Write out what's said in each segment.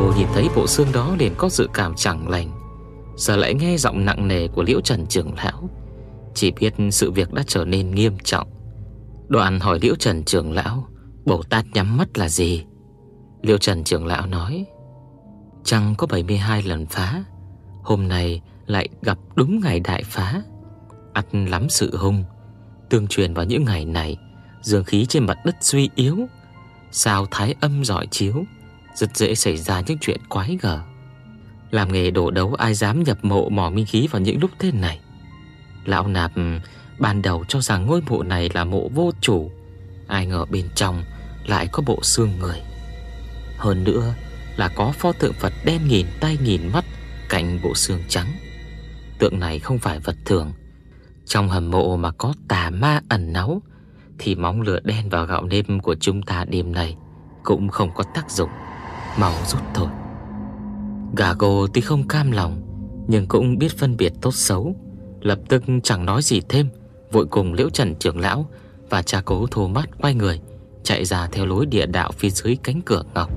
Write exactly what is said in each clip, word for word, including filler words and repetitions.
Gago nhìn thấy bộ xương đó liền có dự cảm chẳng lành. Giờ lại nghe giọng nặng nề của Liễu Trần trưởng lão, chỉ biết sự việc đã trở nên nghiêm trọng. Đoạn hỏi Liễu Trần trưởng lão Bồ Tát nhắm mắt là gì. Liễu Trần trưởng lão nói: Trăng có bảy mươi hai lần phá, hôm nay lại gặp đúng ngày đại phá, ắt lắm sự hung. Tương truyền vào những ngày này, dương khí trên mặt đất suy yếu, sao thái âm rọi chiếu, rất dễ xảy ra những chuyện quái gở. Làm nghề đổ đấu ai dám nhập mộ mò minh khí vào những lúc thế này. Lão Nạp ban đầu cho rằng ngôi mộ này là mộ vô chủ, ai ngờ bên trong lại có bộ xương người. Hơn nữa là có pho tượng Phật đen nghìn tay nghìn mắt cạnh bộ xương trắng. Tượng này không phải vật thường. Trong hầm mộ mà có tà ma ẩn náu thì móng lửa đen vào gạo nêm của chúng ta đêm nay cũng không có tác dụng, mau rút thôi. Gago tuy không cam lòng nhưng cũng biết phân biệt tốt xấu, lập tức chẳng nói gì thêm, vội cùng Liễu Trần trưởng lão và cha Cố Thô Mát quay người chạy ra theo lối địa đạo phía dưới cánh cửa ngọc.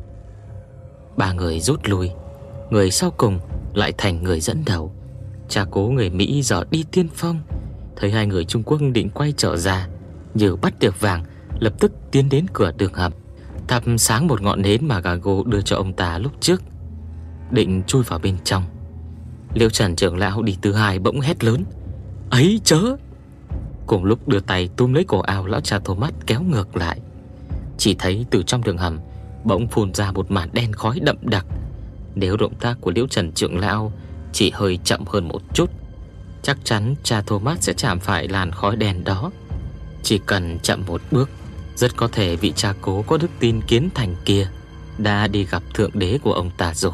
Ba người rút lui, người sau cùng lại thành người dẫn đầu. Cha Cố người Mỹ giờ đi tiên phong, thấy hai người Trung Quốc định quay trở ra, như bắt được vàng, lập tức tiến đến cửa đường hầm, thắp sáng một ngọn nến mà Gago đưa cho ông ta lúc trước, định chui vào bên trong. Liễu Trần trưởng lão đi thứ hai bỗng hét lớn: Ấy chớ! Cùng lúc đưa tay túm lấy cổ áo lão cha Thomas kéo ngược lại. Chỉ thấy từ trong đường hầm bỗng phun ra một màn đen khói đậm đặc. Nếu động tác của Liễu Trần trưởng lão chỉ hơi chậm hơn một chút, chắc chắn cha Thomas sẽ chạm phải làn khói đen đó. Chỉ cần chậm một bước, rất có thể vị cha Cố có đức tin kiến thành kia đã đi gặp thượng đế của ông ta rồi.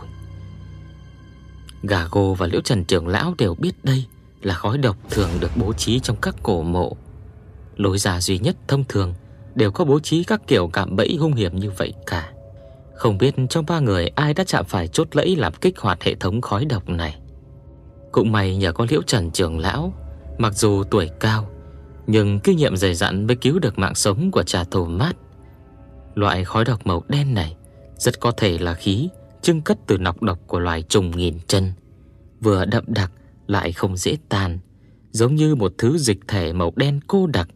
Gago và Liễu Trần trưởng lão đều biết đây là khói độc thường được bố trí trong các cổ mộ. Lối ra duy nhất thông thường đều có bố trí các kiểu cạm bẫy hung hiểm như vậy cả. Không biết trong ba người ai đã chạm phải chốt lẫy làm kích hoạt hệ thống khói độc này. Cũng may nhờ có Liễu Trần trưởng lão, mặc dù tuổi cao nhưng kinh nghiệm dày dặn mới cứu được mạng sống của cha Thomas. Loại khói độc màu đen này rất có thể là khí trưng cất từ nọc độc của loài trùng nghìn chân, vừa đậm đặc lại không dễ tan, giống như một thứ dịch thể màu đen cô đặc.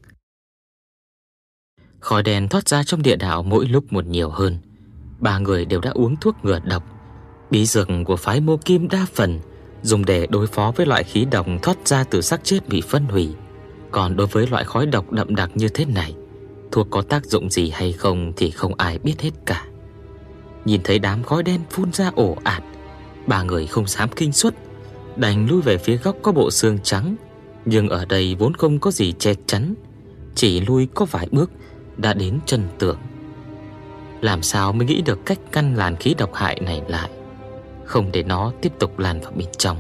Khói đen thoát ra trong địa đạo mỗi lúc một nhiều hơn. Ba người đều đã uống thuốc ngừa độc. Bí dược của phái Mô Kim đa phần dùng để đối phó với loại khí độc thoát ra từ xác chết bị phân hủy. Còn đối với loại khói độc đậm đặc như thế này, thuốc có tác dụng gì hay không thì không ai biết hết cả. Nhìn thấy đám khói đen phun ra ồ ạt, ba người không dám kinh suất, đành lui về phía góc có bộ xương trắng. Nhưng ở đây vốn không có gì che chắn, chỉ lui có vài bước đã đến chân tường. Làm sao mới nghĩ được cách ngăn làn khí độc hại này lại, không để nó tiếp tục lan vào bên trong.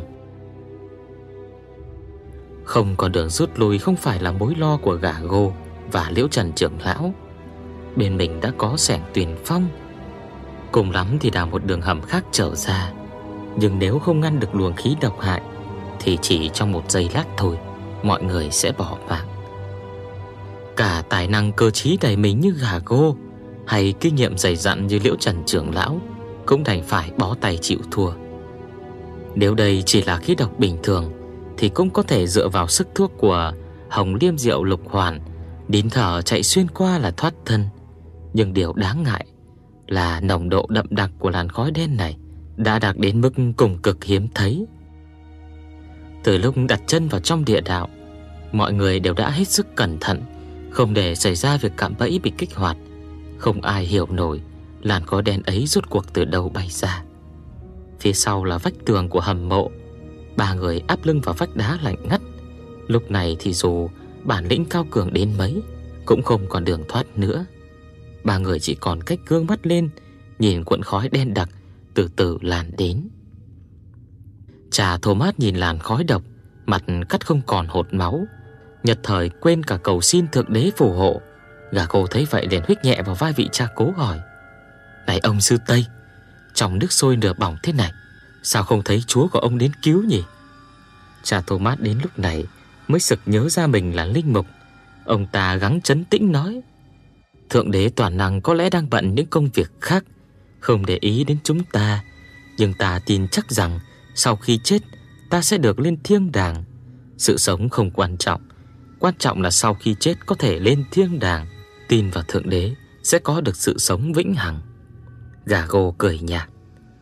Không còn đường rút lui không phải là mối lo của Gago và Liễu Trần trưởng lão. Bên mình đã có Sẻng Tuyền Phong, cùng lắm thì đào một đường hầm khác trở ra. Nhưng nếu không ngăn được luồng khí độc hại thì chỉ trong một giây lát thôi mọi người sẽ bỏ mạng. Cả tài năng cơ trí đầy mình như Gago hay kinh nghiệm dày dặn như Liễu Trần trưởng lão cũng đành phải bó tay chịu thua. Nếu đây chỉ là khí độc bình thường thì cũng có thể dựa vào sức thuốc của Hồng Liêm Diệu Lục Hoàn, nín thở chạy xuyên qua là thoát thân. Nhưng điều đáng ngại là nồng độ đậm đặc của làn khói đen này đã đạt đến mức cùng cực hiếm thấy. Từ lúc đặt chân vào trong địa đạo, mọi người đều đã hết sức cẩn thận, không để xảy ra việc cạm bẫy bị kích hoạt. Không ai hiểu nổi làn khói đen ấy rốt cuộc từ đâu bay ra. Phía sau là vách tường của hầm mộ. Ba người áp lưng vào vách đá lạnh ngắt. Lúc này thì dù bản lĩnh cao cường đến mấy cũng không còn đường thoát nữa. Ba người chỉ còn cách gương mắt lên, nhìn cuộn khói đen đặc từ từ lan đến. Cha Thomas nhìn làn khói độc, mặt cắt không còn hột máu, nhất thời quên cả cầu xin thượng đế phù hộ. Gago thấy vậy liền huých nhẹ vào vai vị cha Cố hỏi: "Này ông sư Tây, trong nước sôi nửa bỏng thế này, sao không thấy chúa của ông đến cứu nhỉ?" Cha Thomas đến lúc này mới sực nhớ ra mình là linh mục. Ông ta gắng trấn tĩnh nói: "Thượng đế toàn năng có lẽ đang bận những công việc khác, không để ý đến chúng ta, nhưng ta tin chắc rằng sau khi chết ta sẽ được lên thiên đàng. Sự sống không quan trọng, quan trọng là sau khi chết có thể lên thiên đàng. Tin vào Thượng Đế sẽ có được sự sống vĩnh hằng. Gago cười nhạt.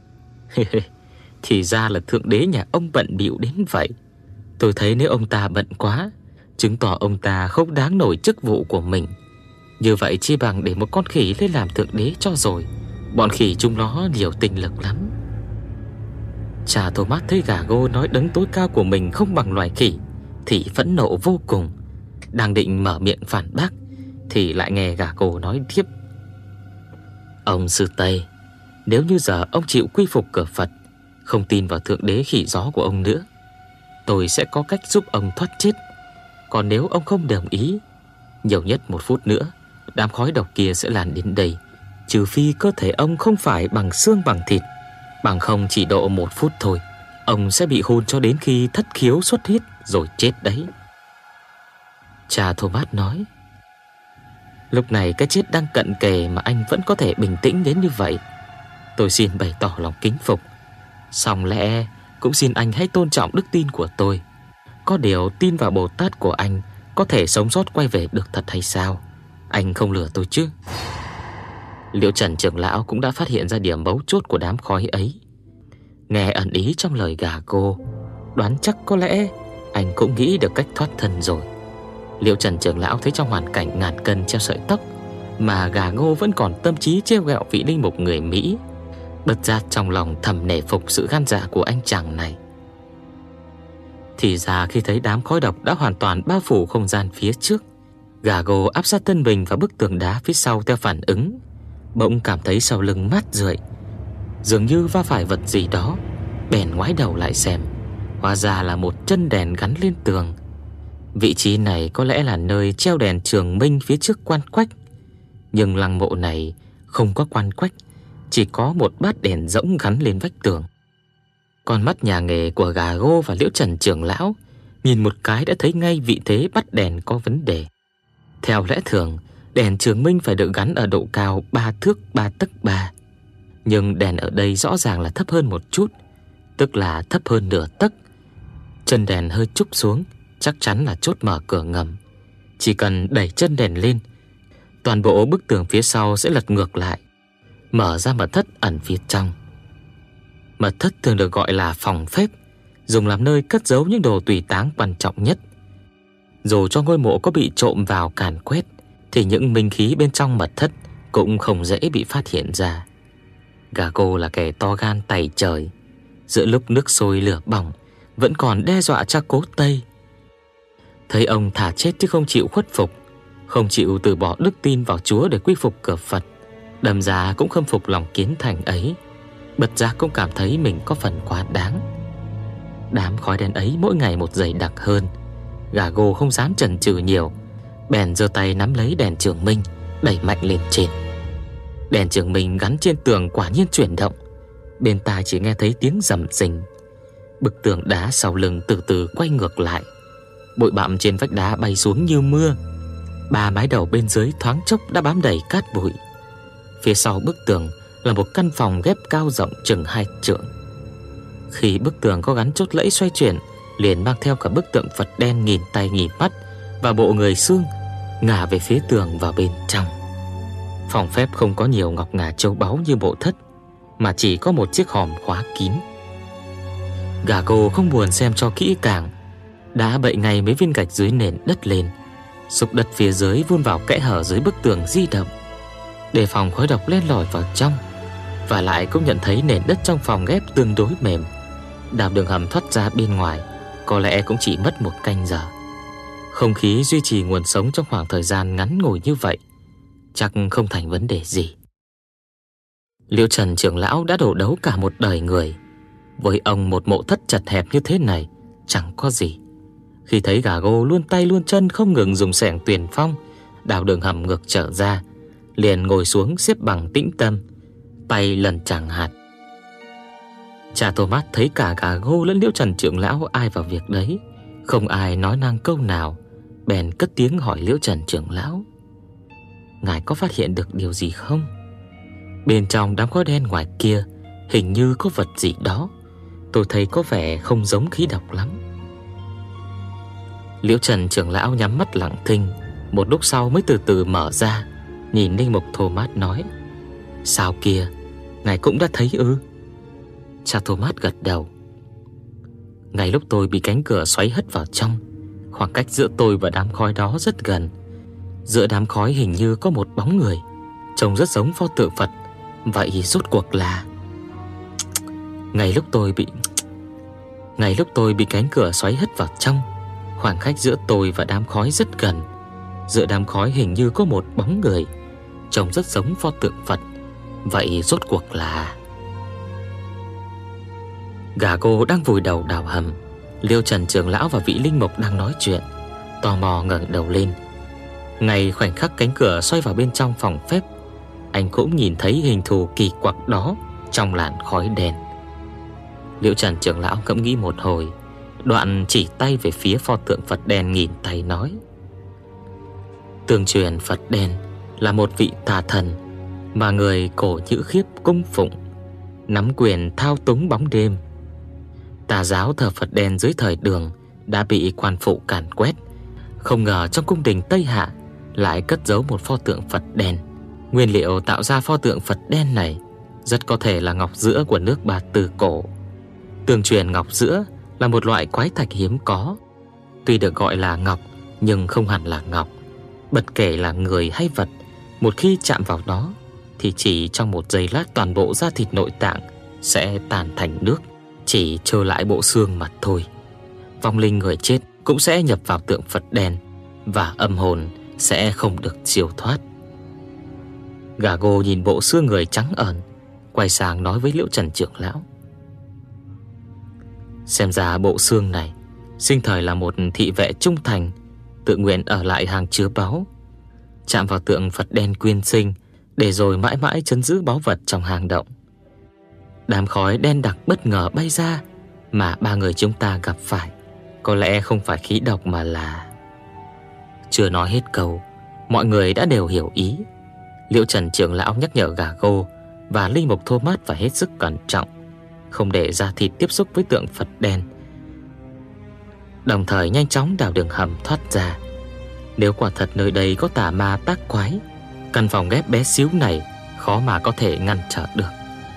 Thì ra là Thượng Đế nhà ông bận bịu đến vậy. Tôi thấy nếu ông ta bận quá, chứng tỏ ông ta không đáng nổi chức vụ của mình. Như vậy chi bằng để một con khỉ lên làm Thượng Đế cho rồi. Bọn khỉ chúng nó nhiều tinh lực lắm. Cha Thomas thấy Gago nói đấng tối cao của mình không bằng loài khỉ thì phẫn nộ vô cùng. Đang định mở miệng phản bác thì lại nghe Gago nói tiếp. Ông sư Tây, nếu như giờ ông chịu quy phục cửa Phật, không tin vào Thượng Đế khỉ gió của ông nữa, tôi sẽ có cách giúp ông thoát chết. Còn nếu ông không đồng ý, nhiều nhất một phút nữa đám khói độc kia sẽ lan đến đây. Trừ phi cơ thể ông không phải bằng xương bằng thịt, bằng không chỉ độ một phút thôi, ông sẽ bị hôn cho đến khi thất khiếu xuất huyết rồi chết đấy. Cha Thomas nói. Lúc này cái chết đang cận kề mà anh vẫn có thể bình tĩnh đến như vậy, tôi xin bày tỏ lòng kính phục. Song lẽ cũng xin anh hãy tôn trọng đức tin của tôi. Có điều tin vào Bồ Tát của anh có thể sống sót quay về được thật hay sao? Anh không lừa tôi chứ? Liễu Trần trưởng lão cũng đã phát hiện ra điểm mấu chốt của đám khói ấy. Nghe ẩn ý trong lời Gago, đoán chắc có lẽ anh cũng nghĩ được cách thoát thân rồi. Liễu Trần trưởng lão thấy trong hoàn cảnh ngàn cân treo sợi tóc mà Gago vẫn còn tâm trí trêu ghẹo vị linh mục người Mỹ, bất giác trong lòng thầm nể phục sự gan dạ của anh chàng này. Thì ra khi thấy đám khói độc đã hoàn toàn bao phủ không gian phía trước, Gago áp sát thân mình vào bức tường đá phía sau theo phản ứng, bỗng cảm thấy sau lưng mát rượi, dường như va phải vật gì đó. Bèn ngoái đầu lại xem, hóa ra là một chân đèn gắn lên tường. Vị trí này có lẽ là nơi treo đèn Trường Minh phía trước quan quách. Nhưng lăng mộ này không có quan quách, chỉ có một bát đèn rỗng gắn lên vách tường. Con mắt nhà nghề của Gago và Liễu Trần trưởng lão nhìn một cái đã thấy ngay vị thế bắt đèn có vấn đề. Theo lẽ thường, đèn Trường Minh phải được gắn ở độ cao ba thước ba tấc ba, nhưng đèn ở đây rõ ràng là thấp hơn một chút, tức là thấp hơn nửa tấc. Chân đèn hơi trúc xuống, chắc chắn là chốt mở cửa ngầm. Chỉ cần đẩy chân đèn lên, toàn bộ bức tường phía sau sẽ lật ngược lại, mở ra mật thất ẩn phía trong. Mật thất thường được gọi là phòng phép, dùng làm nơi cất giấu những đồ tùy táng quan trọng nhất. Dù cho ngôi mộ có bị trộm vào càn quét, thì những minh khí bên trong mật thất cũng không dễ bị phát hiện ra. Gago là kẻ to gan tày trời, giữa lúc nước sôi lửa bỏng vẫn còn đe dọa cha Cố Tây. Thấy ông thà chết chứ không chịu khuất phục, không chịu từ bỏ đức tin vào Chúa để quy phục cửa Phật, đâm ra cũng khâm phục lòng kiến thành ấy, bật giác cũng cảm thấy mình có phần quá đáng. Đám khói đen ấy mỗi ngày một dày đặc hơn. Gago không dám chần chừ nhiều, bèn giơ tay nắm lấy đèn Trường Minh, đẩy mạnh lên trên. Đèn Trường Minh gắn trên tường quả nhiên chuyển động, bên tai chỉ nghe thấy tiếng rầm rinh. Bức tường đá sau lưng từ từ quay ngược lại, bụi bặm trên vách đá bay xuống như mưa. Ba mái đầu bên dưới thoáng chốc đã bám đầy cát bụi. Phía sau bức tường là một căn phòng ghép cao rộng chừng hai trượng. Khi bức tường có gắn chốt lẫy xoay chuyển, liền mang theo cả bức tượng Phật đen nghìn tay nghìn mắt và bộ người xương ngả về phía tường vào bên trong. Phòng phép không có nhiều ngọc ngà châu báu như mộ thất, mà chỉ có một chiếc hòm khóa kín. Gago không buồn xem cho kỹ càng, đã bậy ngay mấy viên gạch dưới nền đất lên, xúc đất phía dưới vun vào kẽ hở dưới bức tường di động, để phòng khói độc len lỏi vào trong. Và lại cũng nhận thấy nền đất trong phòng ghép tương đối mềm, đào đường hầm thoát ra bên ngoài có lẽ cũng chỉ mất một canh giờ. Không khí duy trì nguồn sống trong khoảng thời gian ngắn ngủi như vậy chắc không thành vấn đề gì. Liễu Trần trưởng lão đã đổ đấu cả một đời người, với ông một mộ thất chật hẹp như thế này chẳng có gì. Khi thấy Gago luôn tay luôn chân không ngừng dùng xẻng tuyền phong đào đường hầm ngược trở ra, liền ngồi xuống xếp bằng tĩnh tâm, tay lần chẳng hạt. Cha Thomas thấy cả Gago lẫn Liễu Trần trưởng lão ai vào việc đấy, không ai nói năng câu nào, bèn cất tiếng hỏi Liễu Trần trưởng lão: "Ngài có phát hiện được điều gì không?" Bên trong đám khói đen ngoài kia hình như có vật gì đó. Tôi thấy có vẻ không giống khí độc lắm. Liễu Trần trưởng lão nhắm mắt lặng thinh, một lúc sau mới từ từ mở ra, nhìn Linh Mục Thomas nói: "Sao kia, ngài cũng đã thấy ư?" Cha Thomas gật đầu. Ngay lúc tôi bị cánh cửa xoáy hất vào trong, khoảng cách giữa tôi và đám khói đó rất gần. Giữa đám khói hình như có một bóng người, trông rất giống pho tượng Phật. Vậy rốt cuộc là... Ngay lúc tôi bị Ngay lúc tôi bị cánh cửa xoáy hất vào trong, khoảng cách giữa tôi và đám khói rất gần. Giữa đám khói hình như có một bóng người, trông rất giống pho tượng Phật. Vậy rốt cuộc là... Gà cô đang vùi đầu đào hầm. Liêu Trần trưởng lão và vị linh mục đang nói chuyện, tò mò ngẩng đầu lên. Ngay khoảnh khắc cánh cửa xoay vào bên trong phòng phép, anh cũng nhìn thấy hình thù kỳ quặc đó trong làn khói đen. Liễu Trần trưởng lão ngẫm nghĩ một hồi, đoạn chỉ tay về phía pho tượng Phật đen nghìn tay nói: Tương truyền Phật đen là một vị tà thần mà người cổ Nhữ Khiếp cung phụng, nắm quyền thao túng bóng đêm. Tà giáo thờ Phật đen dưới thời Đường đã bị quan phụ càn quét. Không ngờ trong cung đình Tây Hạ lại cất giấu một pho tượng Phật đen. Nguyên liệu tạo ra pho tượng Phật đen này rất có thể là ngọc giữa của nước Ba Tư cổ. Tương truyền ngọc giữa là một loại quái thạch hiếm có. Tuy được gọi là ngọc nhưng không hẳn là ngọc. Bất kể là người hay vật, một khi chạm vào nó thì chỉ trong một giây lát toàn bộ da thịt nội tạng sẽ tan thành nước, chỉ trơ lại bộ xương mà thôi. Vong linh người chết cũng sẽ nhập vào tượng Phật đen, và âm hồn sẽ không được siêu thoát. Gà gô nhìn bộ xương người trắng ẩn, quay sang nói với Liễu Trần trưởng lão: Xem ra bộ xương này sinh thời là một thị vệ trung thành, tự nguyện ở lại hang chứa báu, chạm vào tượng Phật đen quyên sinh, để rồi mãi mãi trấn giữ báu vật trong hang động. Đám khói đen đặc bất ngờ bay ra mà ba người chúng ta gặp phải có lẽ không phải khí độc mà là... Chưa nói hết câu, mọi người đã đều hiểu ý. Liễu Trần trưởng lão nhắc nhở gà gô và linh mục Thomas phải hết sức cẩn trọng, không để da thịt tiếp xúc với tượng Phật đen, đồng thời nhanh chóng đào đường hầm thoát ra. Nếu quả thật nơi đây có tà ma tác quái, căn phòng ghép bé xíu này khó mà có thể ngăn trở được.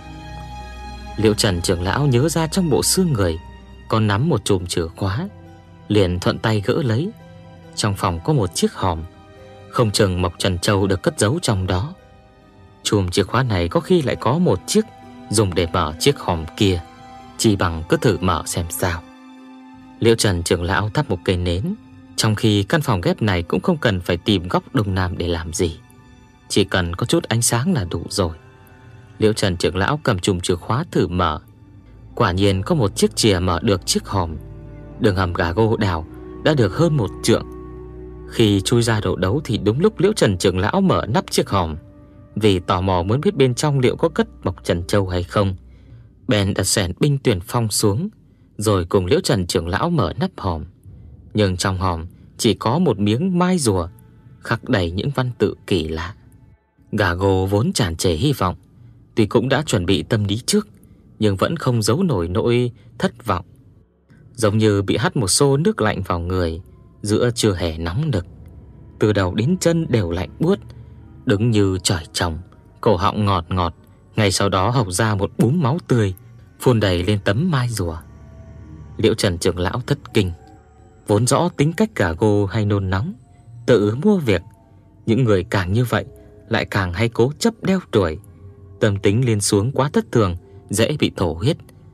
Liễu Trần trưởng lão nhớ ra trong bộ xương người còn nắm một chùm chìa khóa, liền thuận tay gỡ lấy. Trong phòng có một chiếc hòm, không chừng Mộc Trần Châu được cất giấu trong đó. Chùm chìa khóa này có khi lại có một chiếc dùng để mở chiếc hòm kia, chỉ bằng cứ thử mở xem sao. Liễu Trần trưởng lão thắp một cây nến, trong khi căn phòng ghép này cũng không cần phải tìm góc đông nam để làm gì, chỉ cần có chút ánh sáng là đủ rồi. Liễu Trần trưởng lão cầm chùm chìa khóa thử mở, quả nhiên có một chiếc chìa mở được chiếc hòm. Đường hầm gà gô đào đã được hơn một trượng. Khi chui ra đổ đấu thì đúng lúc Liễu Trần trưởng lão mở nắp chiếc hòm, vì tò mò muốn biết bên trong liệu có cất Mộc Trần Châu hay không, bèn đặt xẻn binh tuyển phong xuống, rồi cùng Liễu Trần trưởng lão mở nắp hòm. Nhưng trong hòm chỉ có một miếng mai rùa khắc đầy những văn tự kỳ lạ. Gà gô vốn tràn trề hy vọng, tuy cũng đã chuẩn bị tâm lý trước, nhưng vẫn không giấu nổi nỗi thất vọng. Giống như bị hắt một xô nước lạnh vào người giữa trưa hè nóng nực, từ đầu đến chân đều lạnh buốt, đứng như trời trồng, cổ họng ngọt ngọt. Ngay sau đó hộc ra một búng máu tươi, phun đầy lên tấm mai rùa. Liễu Trần trưởng lão thất kinh. Vốn rõ tính cách gà gô hay nôn nóng, tự mua việc, những người càng như vậy lại càng hay cố chấp đeo đuổi, tâm tính lên xuống quá thất thường, dễ bị thổ huyết.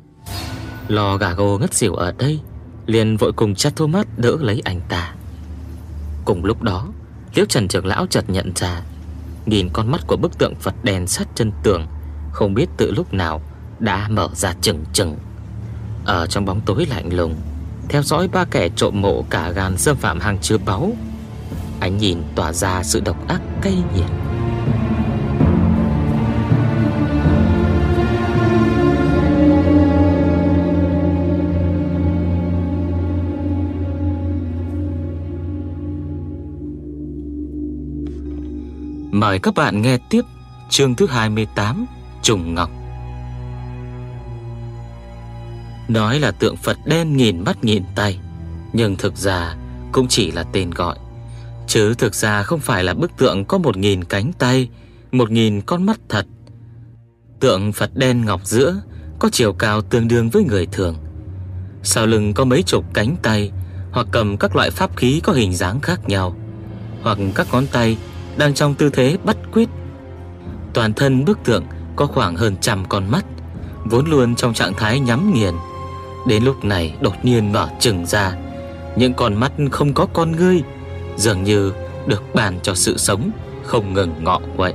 Lo gà gô ngất xỉu ở đây, liền vội cùng cha Thomas đỡ lấy anh ta. Cùng lúc đó, Liễu Trần trưởng lão chợt nhận ra, nhìn con mắt của bức tượng Phật đen sát chân tường, không biết từ lúc nào đã mở ra chừng chừng. Ở trong bóng tối lạnh lùng, theo dõi ba kẻ trộm mộ cả gan xâm phạm hang chứa báu, ánh nhìn tỏa ra sự độc ác cay nghiệt. Mời các bạn nghe tiếp Chương thứ hai mươi tám, Trùng Ngọc. Nói là tượng Phật đen nghìn mắt nghìn tay, nhưng thực ra cũng chỉ là tên gọi, chứ thực ra không phải là bức tượng có một nghìn cánh tay, một nghìn con mắt thật. Tượng Phật đen ngọc giữa có chiều cao tương đương với người thường, sau lưng có mấy chục cánh tay, hoặc cầm các loại pháp khí có hình dáng khác nhau, hoặc các ngón tay đang trong tư thế bắt quyết. Toàn thân bức tượng có khoảng hơn trăm con mắt, vốn luôn trong trạng thái nhắm nghiền, đến lúc này đột nhiên mở trừng ra. Những con mắt không có con ngươi, dường như được ban cho sự sống không ngừng ngọ nguậy.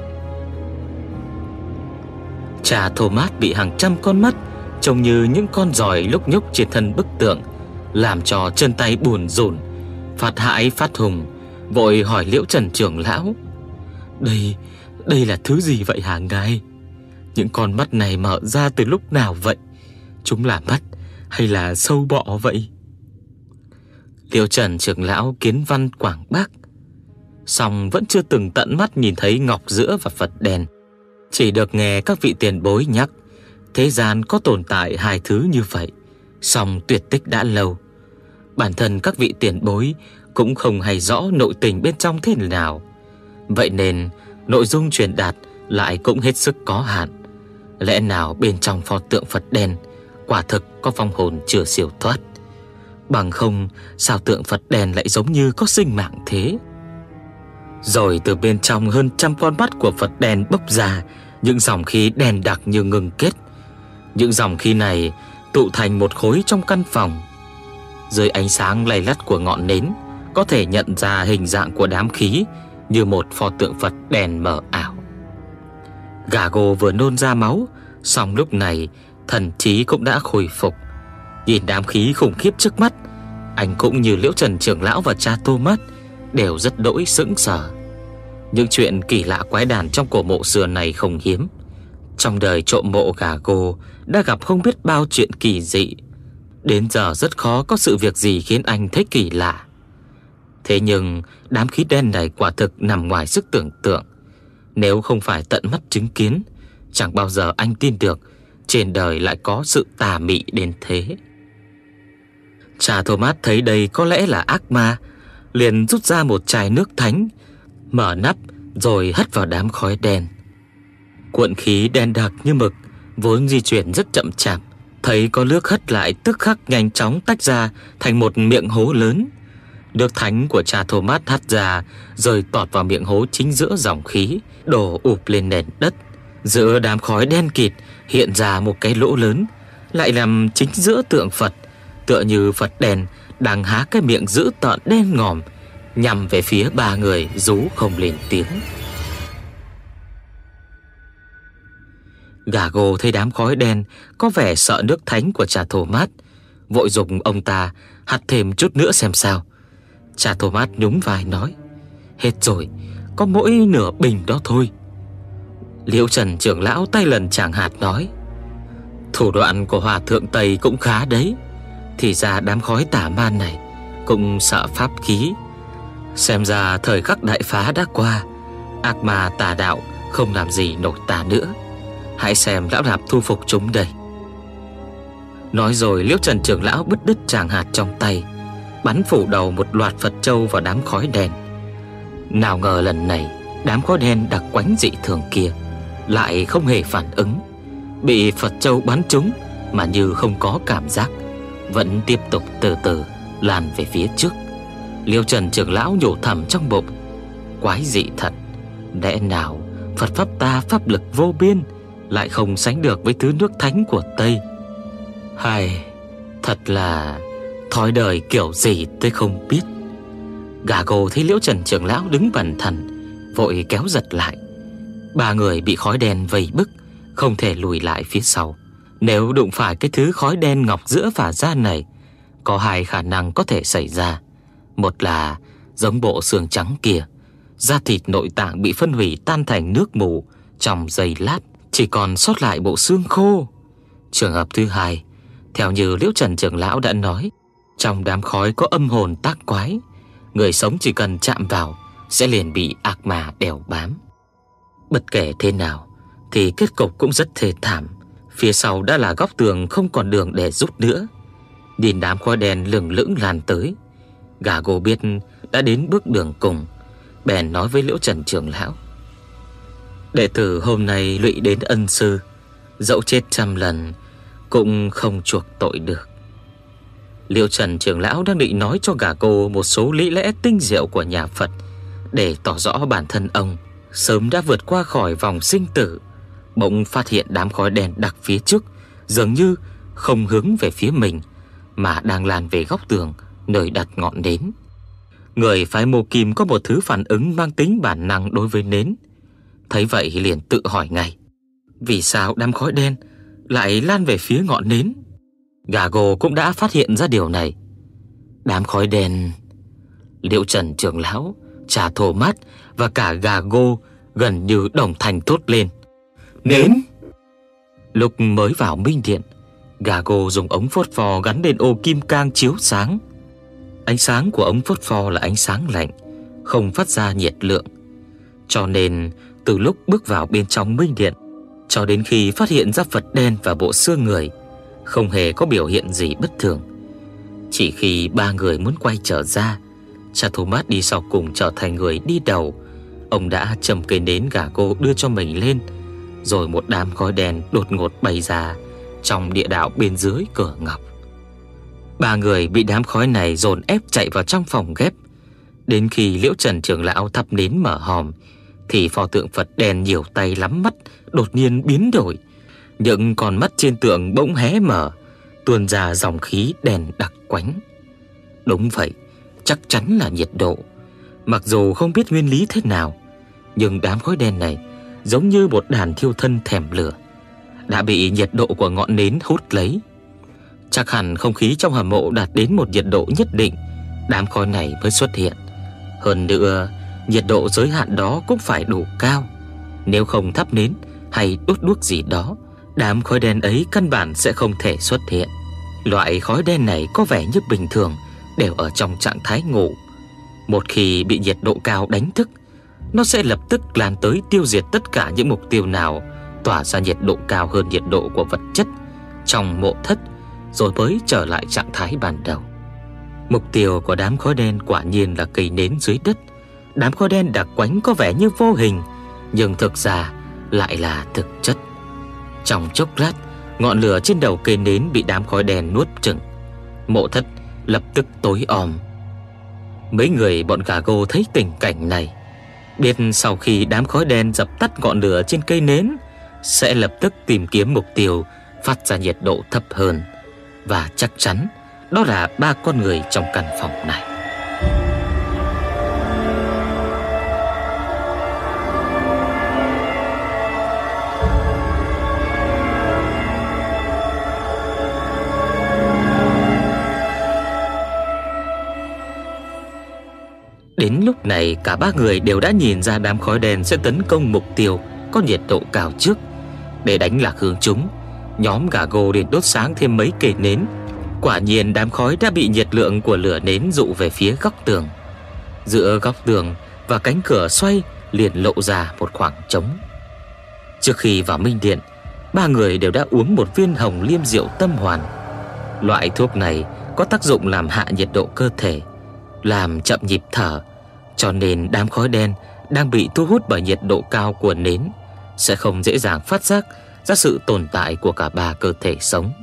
Cha Thomas bị hàng trăm con mắt trông như những con giòi lúc nhúc trên thân bức tượng, làm cho chân tay buồn rùn, phát hãi phát hùng, vội hỏi Liễu Trần trưởng lão: Đây, đây là thứ gì vậy hả ngài? Những con mắt này mở ra từ lúc nào vậy? Chúng là mắt hay là sâu bọ vậy? Liễu Trần trưởng lão kiến văn quảng bác, song vẫn chưa từng tận mắt nhìn thấy ngọc giữa và Phật đen, chỉ được nghe các vị tiền bối nhắc thế gian có tồn tại hai thứ như vậy, song tuyệt tích đã lâu. Bản thân các vị tiền bối cũng không hay rõ nội tình bên trong thế nào, vậy nên nội dung truyền đạt lại cũng hết sức có hạn. Lẽ nào bên trong pho tượng Phật đen quả thực có vong hồn chưa siêu thoát? Bằng không sao tượng Phật đen lại giống như có sinh mạng thế? Rồi từ bên trong hơn trăm con mắt của Phật đen bốc ra những dòng khí đen đặc như ngưng kết. Những dòng khí này tụ thành một khối trong căn phòng. Dưới ánh sáng lay lắt của ngọn nến, có thể nhận ra hình dạng của đám khí như một pho tượng Phật đen mờ ảo. Gago vừa nôn ra máu, song lúc này thần trí cũng đã khôi phục. Nhìn đám khí khủng khiếp trước mắt, anh cũng như Liễu Trần trưởng lão và cha Thomas đều rất đỗi sững sờ. Những chuyện kỳ lạ quái đản trong cổ mộ xưa này không hiếm. Trong đời trộm mộ Gago đã gặp không biết bao chuyện kỳ dị, đến giờ rất khó có sự việc gì khiến anh thấy kỳ lạ. Thế nhưng đám khí đen này quả thực nằm ngoài sức tưởng tượng. Nếu không phải tận mắt chứng kiến, chẳng bao giờ anh tin được trên đời lại có sự tà mị đến thế. Cha Thomas thấy đây có lẽ là ác ma, liền rút ra một chai nước thánh, mở nắp rồi hất vào đám khói đen. Cuộn khí đen đặc như mực, vốn di chuyển rất chậm chạp, thấy có nước hất lại tức khắc nhanh chóng tách ra thành một miệng hố lớn. Nước thánh của cha Thomas hắt ra rơi tọt vào miệng hố chính giữa dòng khí, đổ ụp lên nền đất. Giữa đám khói đen kịt hiện ra một cái lỗ lớn, lại nằm chính giữa tượng Phật, tựa như Phật đen đang há cái miệng dữ tợn đen ngòm nhằm về phía ba người rú không lên tiếng. Gago thấy đám khói đen có vẻ sợ nước thánh của cha Thomas, vội dùng ông ta hắt thêm chút nữa xem sao. Cha Thomas nhún vai nói: Hết rồi, có mỗi nửa bình đó thôi. Liễu Trần trưởng lão tay lần chàng hạt nói: Thủ đoạn của hòa thượng Tây cũng khá đấy. Thì ra đám khói tà man này cũng sợ pháp khí. Xem ra thời khắc đại phá đã qua, ác ma tà đạo không làm gì nổi ta nữa. Hãy xem lão Lạp thu phục chúng đây. Nói rồi Liễu Trần trưởng lão bứt đứt tràng hạt trong tay, bắn phủ đầu một loạt Phật châu vào đám khói đen. Nào ngờ lần này đám khói đen đặc quánh dị thường kia lại không hề phản ứng, bị Phật châu bắn trúng mà như không có cảm giác, vẫn tiếp tục từ từ lan về phía trước. Liễu Trần trưởng lão nhủ thầm trong bụng: Quái dị thật, lẽ nào Phật pháp ta pháp lực vô biên lại không sánh được với thứ nước thánh của Tây? Hay, thật là thói đời kiểu gì tôi không biết. Gago thấy Liễu Trần trưởng lão đứng bần thần, vội kéo giật lại. Ba người bị khói đen vây bức, không thể lùi lại phía sau. Nếu đụng phải cái thứ khói đen ngọc giữa phả ra này, có hai khả năng có thể xảy ra. Một là giống bộ xương trắng kia, da thịt nội tạng bị phân hủy tan thành nước mù trong giây lát, chỉ còn sót lại bộ xương khô. Trường hợp thứ hai, theo như Liễu Trần trưởng lão đã nói, trong đám khói có âm hồn tác quái, người sống chỉ cần chạm vào sẽ liền bị ác ma đeo bám. Bất kể thế nào thì kết cục cũng rất thê thảm. Phía sau đã là góc tường không còn đường để rút nữa. Nhìn đám khói đen lừng lững lan tới, Gà Gô biết đã đến bước đường cùng, bèn nói với Liễu Trần trưởng lão: đệ tử hôm nay lụy đến ân sư, dẫu chết trăm lần cũng không chuộc tội được. Liễu Trần trưởng lão đang định nói cho Gà Gô một số lý lẽ tinh diệu của nhà Phật để tỏ rõ bản thân ông sớm đã vượt qua khỏi vòng sinh tử, bỗng phát hiện đám khói đen đặc phía trước dường như không hướng về phía mình mà đang lan về góc tường nơi đặt ngọn nến. Người phái Mộ Kim có một thứ phản ứng mang tính bản năng đối với nến. Thấy vậy liền tự hỏi ngay: vì sao đám khói đen lại lan về phía ngọn nến? Gà Gô cũng đã phát hiện ra điều này. Đám khói đen... Liễu Trần trưởng lão, Cha Thomas và cả Gà Gô gần như đồng thanh thốt lên: nến! Lúc mới vào minh điện, Gà Gô dùng ống phốt pho gắn lên ô kim cang chiếu sáng. Ánh sáng của ống phốt pho là ánh sáng lạnh, không phát ra nhiệt lượng. Cho nên từ lúc bước vào bên trong minh điện cho đến khi phát hiện ra Phật đen và bộ xương người, không hề có biểu hiện gì bất thường. Chỉ khi ba người muốn quay trở ra, Cha Thomas đi sau cùng trở thành người đi đầu. Ông đã châm cây nến Gà Gô đưa cho mình lên, rồi một đám khói đen đột ngột bay ra trong địa đạo bên dưới cửa ngọc. Ba người bị đám khói này dồn ép chạy vào trong phòng ghép. Đến khi Liễu Trần trưởng lão thắp nến mở hòm thì pho tượng Phật đen nhiều tay lắm mắt đột nhiên biến đổi. Những con mắt trên tượng bỗng hé mở, tuôn ra dòng khí đen đặc quánh. Đúng vậy, chắc chắn là nhiệt độ. Mặc dù không biết nguyên lý thế nào, nhưng đám khói đen này giống như một đàn thiêu thân thèm lửa, đã bị nhiệt độ của ngọn nến hút lấy. Chắc hẳn không khí trong hầm mộ đạt đến một nhiệt độ nhất định, đám khói này mới xuất hiện. Hơn nữa, nhiệt độ giới hạn đó cũng phải đủ cao. Nếu không thắp nến hay đốt đuốc gì đó, đám khói đen ấy căn bản sẽ không thể xuất hiện. Loại khói đen này có vẻ như bình thường đều ở trong trạng thái ngủ. Một khi bị nhiệt độ cao đánh thức, nó sẽ lập tức lan tới tiêu diệt tất cả những mục tiêu nào tỏa ra nhiệt độ cao hơn nhiệt độ của vật chất trong mộ thất, rồi mới trở lại trạng thái ban đầu. Mục tiêu của đám khói đen quả nhiên là cây nến dưới đất. Đám khói đen đặc quánh có vẻ như vô hình, nhưng thực ra lại là thực chất. Trong chốc lát, ngọn lửa trên đầu cây nến bị đám khói đen nuốt chửng. Mộ thất lập tức tối om. Mấy người bọn Gà Gô thấy tình cảnh này, biết sau khi đám khói đen dập tắt ngọn lửa trên cây nến sẽ lập tức tìm kiếm mục tiêu phát ra nhiệt độ thấp hơn. Và chắc chắn đó là ba con người trong căn phòng này. Đến lúc này cả ba người đều đã nhìn ra đám khói đen sẽ tấn công mục tiêu có nhiệt độ cao trước. Để đánh lạc hướng chúng, nhóm Gà Gô liền đốt sáng thêm mấy cây nến. Quả nhiên đám khói đã bị nhiệt lượng của lửa nến dụ về phía góc tường. Giữa góc tường và cánh cửa xoay liền lộ ra một khoảng trống. Trước khi vào minh điện, ba người đều đã uống một viên hồng liêm diệu tâm hoàn. Loại thuốc này có tác dụng làm hạ nhiệt độ cơ thể, làm chậm nhịp thở, cho nên đám khói đen đang bị thu hút bởi nhiệt độ cao của nến sẽ không dễ dàng phát giác ra sự tồn tại của cả ba cơ thể sống.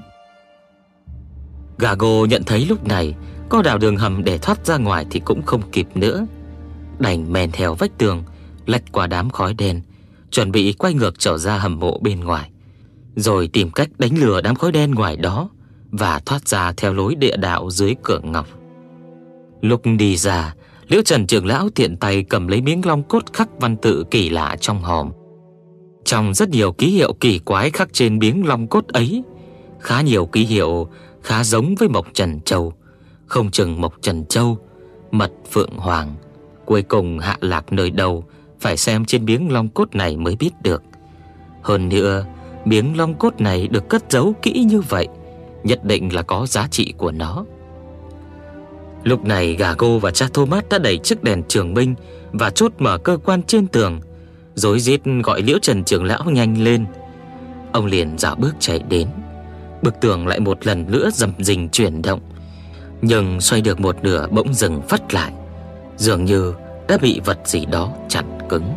Gà Gô nhận thấy lúc này có đào đường hầm để thoát ra ngoài thì cũng không kịp nữa, đành men theo vách tường lách qua đám khói đen, chuẩn bị quay ngược trở ra hầm mộ bên ngoài, rồi tìm cách đánh lừa đám khói đen ngoài đó và thoát ra theo lối địa đạo dưới cửa ngọc. Lúc đi ra, Liễu Trần trưởng lão tiện tay cầm lấy miếng long cốt khắc văn tự kỳ lạ trong hòm. Trong rất nhiều ký hiệu kỳ quái khắc trên miếng long cốt ấy, khá nhiều ký hiệu khá giống với mộc trần châu, không chừng mộc trần châu, mật phượng hoàng, cuối cùng hạ lạc nơi đâu phải xem trên miếng long cốt này mới biết được. Hơn nữa, miếng long cốt này được cất giấu kỹ như vậy, nhất định là có giá trị của nó. Lúc này Gà Gô và Cha Thomas đã đẩy chiếc đèn trường minh và chốt mở cơ quan trên tường, rối rít gọi Liễu Trần trưởng lão nhanh lên. Ông liền dạo bước chạy đến. Bức tường lại một lần nữa rầm rình chuyển động, nhưng xoay được một nửa bỗng dừng phắt lại, dường như đã bị vật gì đó chặn cứng.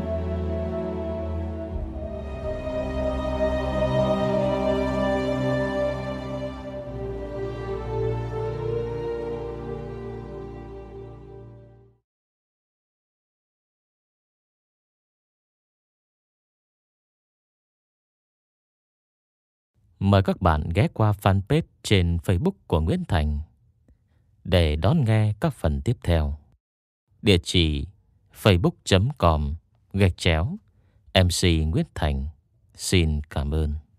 Mời các bạn ghé qua fanpage trên Facebook của Nguyễn Thành để đón nghe các phần tiếp theo. Địa chỉ facebook chấm com gạch chéo em xê Nguyễn Thành. Xin cảm ơn.